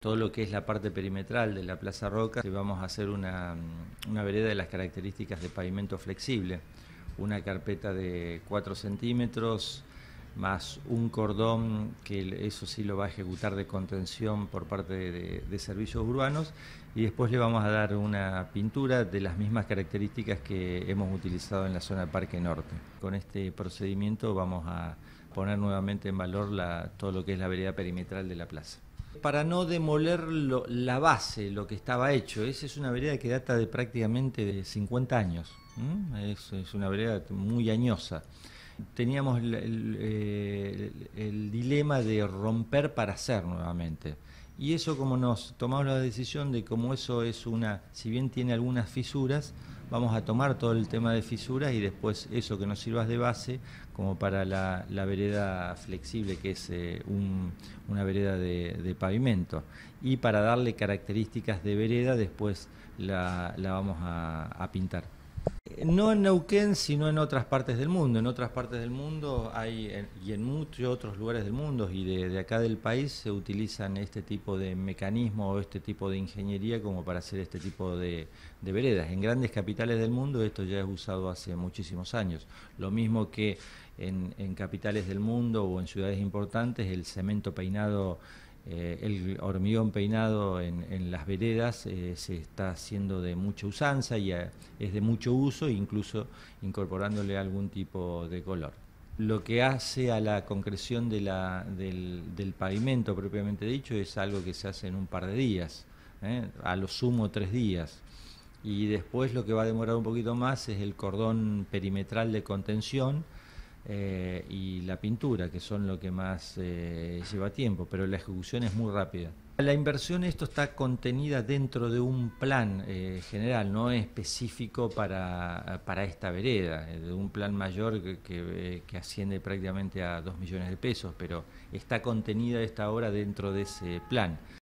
todo lo que es la parte perimetral de la Plaza Roca, vamos a hacer una vereda de las características de pavimento flexible, una carpeta de 4 centímetros, más un cordón que eso sí lo va a ejecutar de contención por parte de servicios urbanos, y después le vamos a dar una pintura de las mismas características que hemos utilizado en la zona Parque Norte. Con este procedimiento vamos a poner nuevamente en valor todo lo que es la vereda perimetral de la plaza. Para no demoler la base, lo que estaba hecho, esa es una vereda que data de prácticamente de 50 años, es una vereda muy añosa. Teníamos el dilema de romper para hacer nuevamente. Y eso, como nos tomamos la decisión de como eso es si bien tiene algunas fisuras, vamos a tomar todo el tema de fisuras y después eso que nos sirva de base como para la vereda flexible, que es una vereda de pavimento. Y para darle características de vereda después la vamos a pintar. No en Neuquén, sino en otras partes del mundo. En otras partes del mundo y en muchos otros lugares del mundo y de acá del país se utilizan este tipo de mecanismo o este tipo de ingeniería como para hacer este tipo de veredas. En grandes capitales del mundo esto ya es usado hace muchísimos años. Lo mismo que en capitales del mundo o en ciudades importantes, el cemento peinado, el hormigón peinado en las veredas se está haciendo de mucha usanza y es de mucho uso, incluso incorporándole algún tipo de color. Lo que hace a la concreción del pavimento propiamente dicho es algo que se hace en un par de días, a lo sumo 3 días. Y después lo que va a demorar un poquito más es el cordón perimetral de contención, y la pintura, que son lo que más lleva tiempo, pero la ejecución es muy rápida. La inversión, esto está contenida dentro de un plan general, no es específico para esta vereda, de un plan mayor que asciende prácticamente a 2 millones de pesos, pero está contenida esta obra dentro de ese plan.